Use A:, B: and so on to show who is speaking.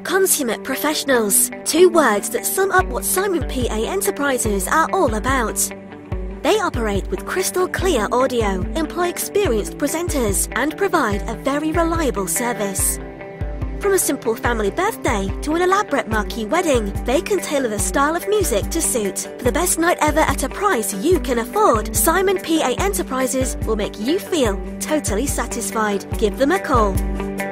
A: Consummate professionals. 2 words that sum up what Simon PA Enterprises are all about. They operate with crystal clear audio, employ experienced presenters, and provide a very reliable service. From a simple family birthday to an elaborate marquee wedding, they can tailor the style of music to suit. For the best night ever at a price you can afford, Simon PA Enterprises will make you feel totally satisfied. Give them a call.